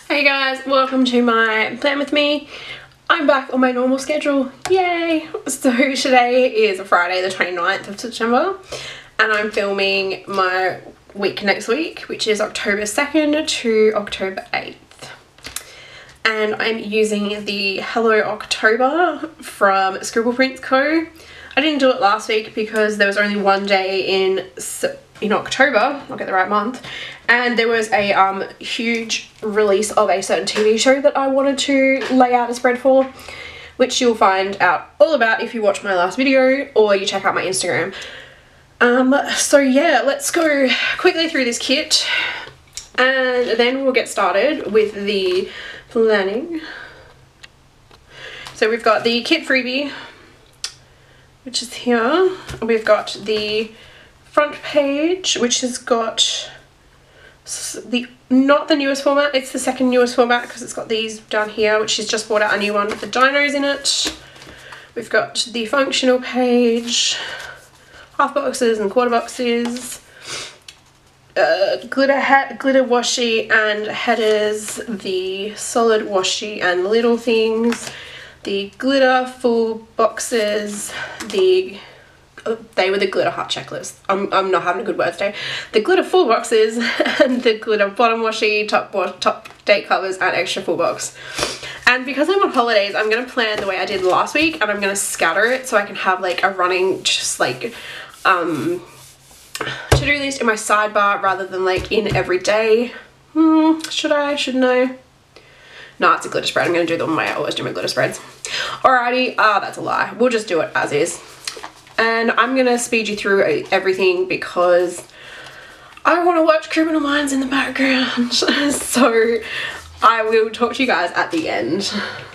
Hey guys, welcome to my plan with me. I'm back on my normal schedule, yay! So today is Friday the 29th of September and I'm filming my week next week, which is October 2nd to October 8th. And I'm using the Hello October from Scribble Prints Co. I didn't do it last week because there was only one day in October, I'll get the right month, and there was a huge release of a certain TV show that I wanted to lay out a spread for, which you'll find out all about if you watch my last video or you check out my Instagram. So yeah, let's go quickly through this kit and then we'll get started with the planning. So we've got the kit freebie, which is here. We've got the front page, which has got not the newest format, it's the second newest format because it's got these down here, which she's just brought out a new one with the dinos in it. We've got the functional page, half boxes and quarter boxes, glitter washi and headers, the solid washi and little things, the glitter full boxes, they were the glitter heart checklists. I'm not having a good word today. The glitter full boxes and the glitter bottom washi, top date covers and extra full box. And because I'm on holidays, I'm going to plan the way I did last week and I'm going to scatter it so I can have like a running just like to-do list in my sidebar rather than like in every day. Should I? Shouldn't I? No, it's a glitter spread. I'm going to do the way I always do my glitter spreads. Alrighty, that's a lie. We'll just do it as is. And I'm going to speed you through everything because I want to watch Criminal Minds in the background. So I will talk to you guys at the end.